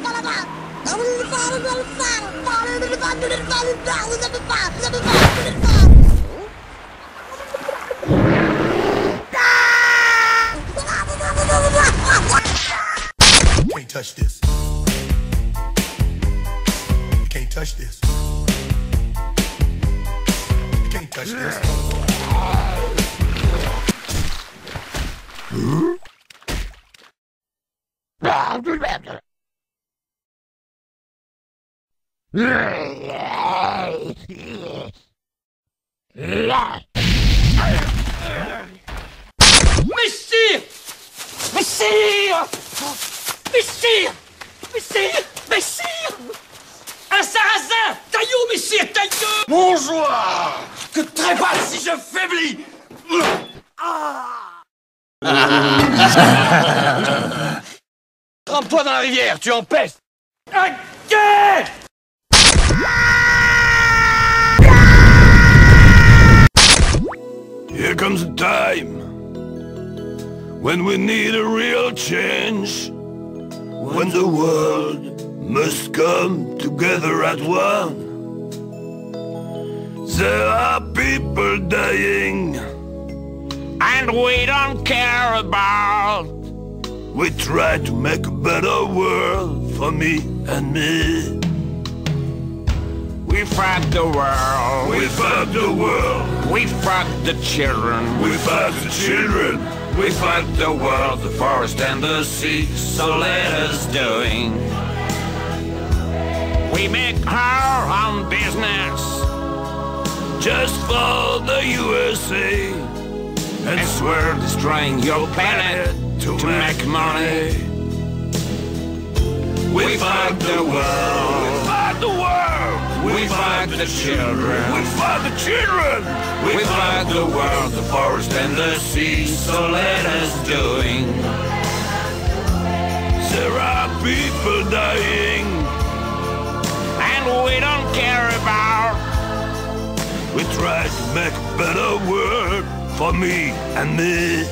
Can't touch this. You can't touch this. You can't touch this. Messire! Messire! Messire! Messire! Messire! Un sarrasin! Taillot, messire, taillot! Bonjour! Que trépasse si je faiblis! Trempe-toi dans la rivière, tu empestes! Ok! Here comes a time when we need a real change, when the world must come together at one. There are people dying, and we don't care about. We try to make a better world for me and me. We fuck the world. We fuck the world. We fuck the children. We fuck the children. We fuck the world, the forest and the sea. So let us doing. We make our own business Just for the USA. and swear destroying your planet to make money. We fuck the world. We fuck the world. We fuck the children. We fuck the children. We fuck the world, the forest and the sea. So let us doing. There are people dying. And we don't care about. We try to make a better world for me and me.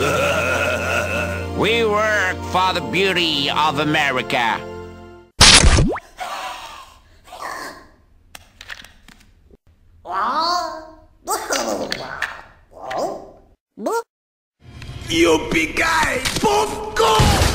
We work for the beauty of America. Yippee-ki-yay! Popcorn!